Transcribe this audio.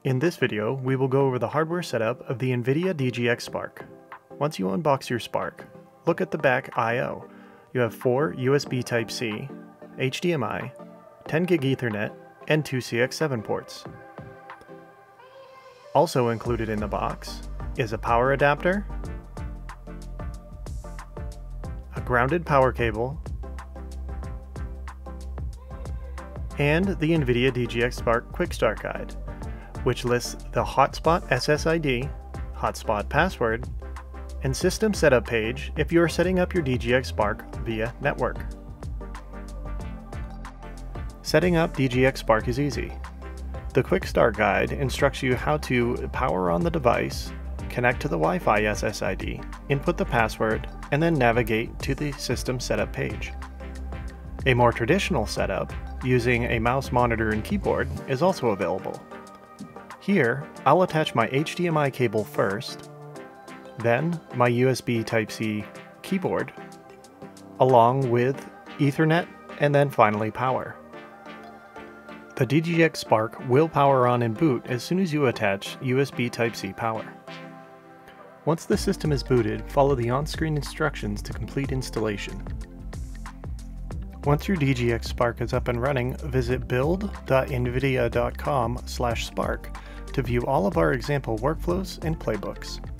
In this video, we will go over the hardware setup of the NVIDIA DGX Spark. Once you unbox your Spark, look at the back I/O. You have 4 USB Type-C, HDMI, 10 gig Ethernet, and 2 CX7 ports. Also included in the box is a power adapter, a grounded power cable, and the NVIDIA DGX Spark Quick Start Guide, which lists the hotspot SSID, hotspot password, and system setup page if you are setting up your DGX Spark via network. Setting up DGX Spark is easy. The Quick Start Guide instructs you how to power on the device, connect to the Wi-Fi SSID, input the password, and then navigate to the system setup page. A more traditional setup, using a mouse, monitor, and keyboard, is also available. Here, I'll attach my HDMI cable first, then my USB Type-C keyboard, along with Ethernet, and then finally power. The DGX Spark will power on and boot as soon as you attach USB Type-C power. Once the system is booted, follow the on-screen instructions to complete installation. Once your DGX Spark is up and running, visit build.nvidia.com/spark to view all of our example workflows and playbooks.